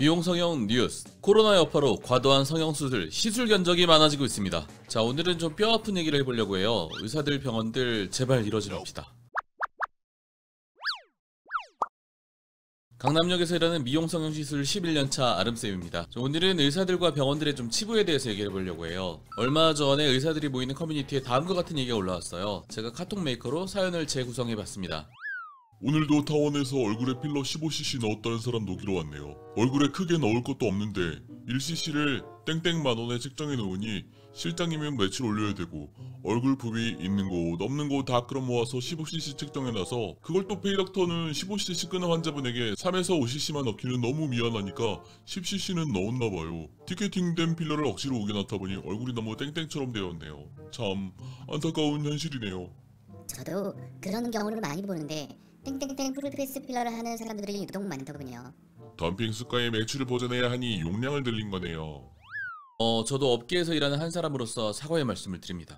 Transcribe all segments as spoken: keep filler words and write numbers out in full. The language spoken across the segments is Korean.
미용 성형 뉴스. 코로나 여파로 과도한 성형수술, 시술 견적이 많아지고 있습니다. 자, 오늘은 좀 뼈아픈 얘기를 해보려고 해요. 의사들, 병원들 제발 이러지 맙시다. 강남역에서 일하는 미용 성형 시술 십일 년 차 아름쌤입니다. 오늘은 의사들과 병원들의 좀 치부에 대해서 얘기해 보려고 해요. 얼마 전에 의사들이 모이는 커뮤니티에 다음과 같은 얘기가 올라왔어요. 제가 카톡 메이커로 사연을 재구성해 봤습니다. 오늘도 타원에서 얼굴에 필러 십오 씨씨 넣었다는 사람 녹이러 왔네요. 얼굴에 크게 넣을 것도 없는데 일 씨씨를 땡땡 만원에 책정해 놓으니 실장이면 며칠 올려야 되고 얼굴 부위 있는 곳 없는 곳 다 끌어 모아서 십오 씨씨 책정해놔서 그걸 또 페이닥터는 십오 씨씨 끊은 환자분에게 삼에서 오 씨씨만 넣기는 너무 미안하니까 십 씨씨는 넣었나봐요. 티켓팅된 필러를 억지로 우겨넣다 보니 얼굴이 너무 땡땡처럼 되었네요. 참 안타까운 현실이네요. 저도 그런 경우를 많이 보는데 땡땡땡 풀페이스 필러를 하는 사람들이 유독 많더군요. 덤핑 수가의 매출을 보전해야 하니 용량을 늘린 거네요. 어, 저도 업계에서 일하는 한 사람으로서 사과의 말씀을 드립니다.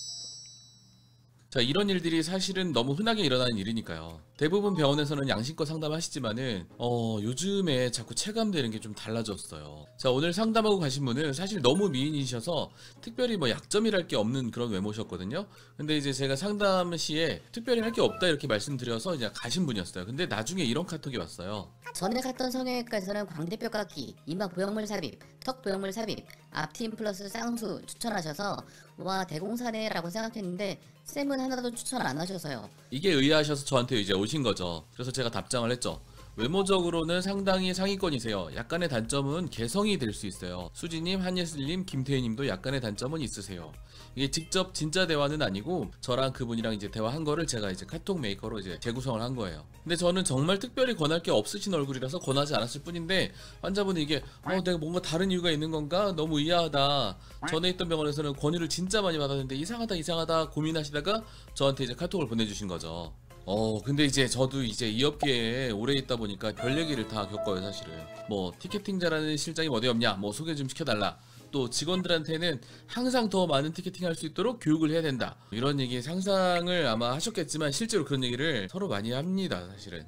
자, 이런 일들이 사실은 너무 흔하게 일어나는 일이니까요. 대부분 병원에서는 양심껏 상담하시지만은 어, 요즘에 자꾸 체감되는 게 좀 달라졌어요. 자, 오늘 상담하고 가신 분은 사실 너무 미인이셔서 특별히 뭐 약점이랄 게 없는 그런 외모셨거든요. 근데 이제 제가 상담 시에 특별히 할 게 없다 이렇게 말씀드려서 이제 가신 분이었어요. 근데 나중에 이런 카톡이 왔어요. 전에 갔던 성형외과에서는 광대뼈 깎기, 이마 보형물 삽입, 턱 보형물 삽입, 앞트임 플러스 쌍수 추천하셔서 와 대공사네라고 생각했는데 쌤은 하나도 추천 안 하셔서요. 이게 의아하셔서 저한테 이제 오신 거죠. 그래서 제가 답장을 했죠. 외모적으로는 상당히 상위권이세요. 약간의 단점은 개성이 될 수 있어요. 수지님, 한예슬님, 김태희님도 약간의 단점은 있으세요. 이게 직접 진짜 대화는 아니고 저랑 그분이랑 이제 대화한 거를 제가 이제 카톡 메이커로 이제 재구성을 한 거예요. 근데 저는 정말 특별히 권할 게 없으신 얼굴이라서 권하지 않았을 뿐인데 환자분이 이게 어 내가 뭔가 다른 이유가 있는 건가? 너무 의아하다. 전에 있던 병원에서는 권유를 진짜 많이 받았는데 이상하다 이상하다 고민하시다가 저한테 이제 카톡을 보내주신 거죠. 어 근데 이제 저도 이제 이 업계에 오래 있다 보니까 별 얘기를 다 겪어요. 사실은 뭐 티켓팅 잘하는 실장이 어디 없냐, 뭐 소개 좀 시켜달라, 또 직원들한테는 항상 더 많은 티켓팅 할 수 있도록 교육을 해야 된다, 이런 얘기 상상을 아마 하셨겠지만 실제로 그런 얘기를 서로 많이 합니다. 사실은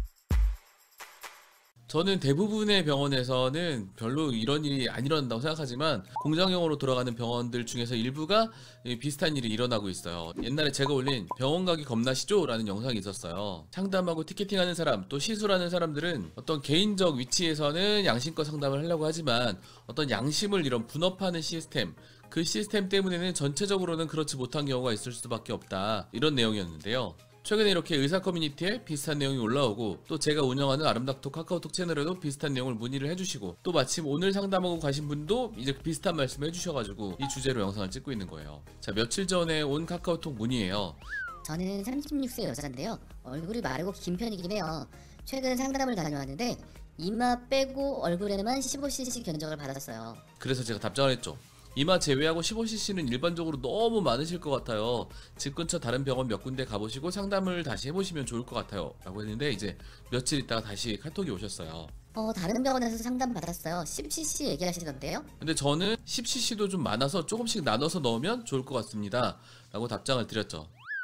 저는 대부분의 병원에서는 별로 이런 일이 안 일어난다고 생각하지만 공장형으로 돌아가는 병원들 중에서 일부가 비슷한 일이 일어나고 있어요. 옛날에 제가 올린 병원 가기 겁나시죠? 라는 영상이 있었어요. 상담하고 티켓팅하는 사람, 또 시술하는 사람들은 어떤 개인적 위치에서는 양심껏 상담을 하려고 하지만 어떤 양심을 이런 분업하는 시스템, 그 시스템 때문에는 전체적으로는 그렇지 못한 경우가 있을 수밖에 없다, 이런 내용이었는데요. 최근에 이렇게 의사 커뮤니티에 비슷한 내용이 올라오고 또 제가 운영하는 아름닥톡 카카오톡 채널에도 비슷한 내용을 문의를 해주시고 또 마침 오늘 상담하고 가신 분도 이제 비슷한 말씀을 해주셔가지고 이 주제로 영상을 찍고 있는 거예요. 자, 며칠 전에 온 카카오톡 문의예요. 저는 삼십육 세 여자인데요. 얼굴이 마르고 긴 편이긴 해요. 최근 상담을 다녀왔는데 이마 빼고 얼굴에만 십오 씨씨 견적을 받았어요. 그래서 제가 답장을 했죠. 이마 제외하고 십오 씨씨는 일반적으로 너무 많으실 것 같아요. 집 근처 다른 병원 몇 군데 가보시고 상담을 다시 해보시면 좋을 것 같아요 라고 했는데 이제 며칠 있다가 다시 카톡이 오셨어요. 어 다른 병원에서 상담 받았어요. 십 씨씨 얘기하시던데요? 근데 저는 십 씨씨도 좀 많아서 조금씩 나눠서 넣으면 좋을 것 같습니다 라고 답장을 드렸죠.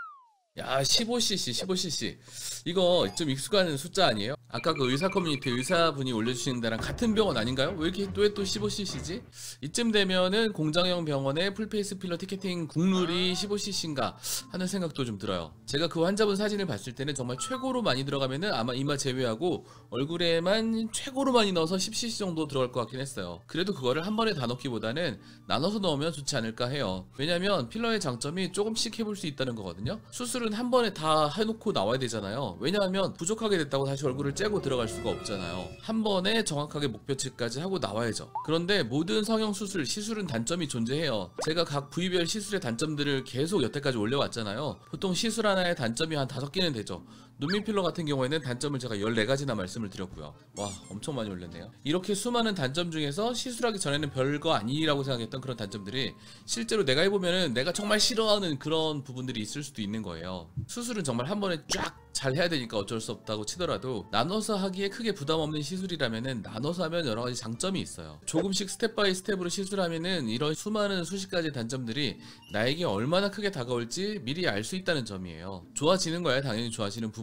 야, 십오 씨씨 십오 씨씨 이거 좀 익숙한 숫자 아니에요? 아까 그 의사 커뮤니티 의사분이 올려주시는 데랑 같은 병원 아닌가요? 왜 이렇게 또 또 십오 씨씨지? 이쯤 되면은 공장형 병원의 풀페이스 필러 티켓팅 국룰이 십오 씨씨인가 하는 생각도 좀 들어요. 제가 그 환자분 사진을 봤을 때는 정말 최고로 많이 들어가면은 아마 이마 제외하고 얼굴에만 최고로 많이 넣어서 십 씨씨 정도 들어갈 것 같긴 했어요. 그래도 그거를 한 번에 다 넣기보다는 나눠서 넣으면 좋지 않을까 해요. 왜냐면 필러의 장점이 조금씩 해볼 수 있다는 거거든요. 수술은 한 번에 다 해놓고 나와야 되잖아요. 왜냐하면 부족하게 됐다고 다시 얼굴을 째고 들어갈 수가 없잖아요. 한 번에 정확하게 목표치까지 하고 나와야죠. 그런데 모든 성형수술, 시술은 단점이 존재해요. 제가 각 부위별 시술의 단점들을 계속 여태까지 올려왔잖아요. 보통 시술 하나의 단점이 한 다섯 개는 되죠. 눈밑 필러 같은 경우에는 단점을 제가 열네 가지나 말씀을 드렸고요. 와, 엄청 많이 올렸네요. 이렇게 수많은 단점 중에서 시술하기 전에는 별거 아니라고 생각했던 그런 단점들이 실제로 내가 해보면은 내가 정말 싫어하는 그런 부분들이 있을 수도 있는 거예요. 수술은 정말 한 번에 쫙 잘 해야 되니까 어쩔 수 없다고 치더라도 나눠서 하기에 크게 부담 없는 시술이라면은 나눠서 하면 여러 가지 장점이 있어요. 조금씩 스텝 바이 스텝으로 시술하면은 이런 수많은 수십 가지 단점들이 나에게 얼마나 크게 다가올지 미리 알 수 있다는 점이에요. 좋아지는 거야 당연히 좋아지는 부분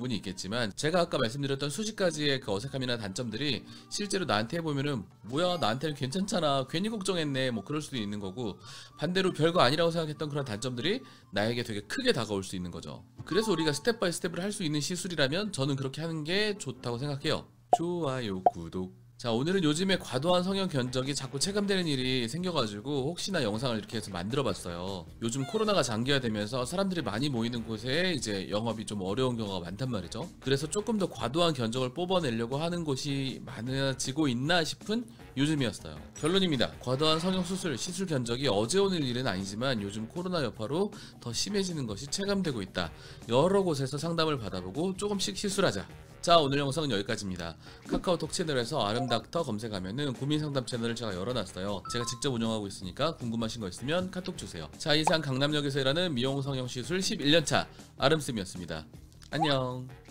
부분이 있겠지만 제가 아까 말씀드렸던 수십 가지의 그 어색함이나 단점들이 실제로 나한테 해보면은 뭐야 나한테는 괜찮잖아 괜히 걱정했네 뭐 그럴 수도 있는 거고 반대로 별거 아니라고 생각했던 그런 단점들이 나에게 되게 크게 다가올 수 있는 거죠. 그래서 우리가 스텝 바이 스텝을 할 수 있는 시술이라면 저는 그렇게 하는 게 좋다고 생각해요. 좋아요 구독. 자 오늘은 요즘에 과도한 성형 견적이 자꾸 체감되는 일이 생겨가지고 혹시나 영상을 이렇게 해서 만들어봤어요. 요즘 코로나가 장기화되면서 사람들이 많이 모이는 곳에 이제 영업이 좀 어려운 경우가 많단 말이죠. 그래서 조금 더 과도한 견적을 뽑아내려고 하는 곳이 많아지고 있나 싶은 요즘이었어요. 결론입니다. 과도한 성형수술, 시술 견적이 어제 오늘 일은 아니지만 요즘 코로나 여파로 더 심해지는 것이 체감되고 있다. 여러 곳에서 상담을 받아보고 조금씩 시술하자. 자 오늘 영상은 여기까지입니다. 카카오톡 채널에서 아름닥터 검색하면은 고민상담 채널을 제가 열어놨어요. 제가 직접 운영하고 있으니까 궁금하신 거 있으면 카톡 주세요. 자 이상 강남역에서 일하는 미용 성형 시술 십일 년 차 아름쌤이었습니다. 안녕.